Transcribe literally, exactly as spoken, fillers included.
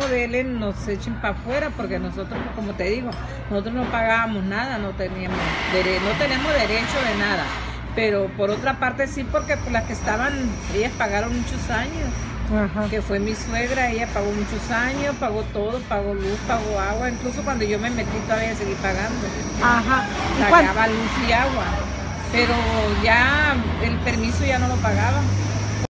hijo de él nos echen para afuera, porque nosotros, como te digo, nosotros no pagábamos nada, no teníamos, dere no tenemos derecho de nada. Pero por otra parte sí, porque por las que estaban, ellas pagaron muchos años. Ajá. Que fue mi suegra, ella pagó muchos años, pagó todo, pagó luz, pagó agua, incluso cuando yo me metí todavía seguí pagando. Ajá. Pagaba luz y agua, pero ya el permiso ya no lo pagaba.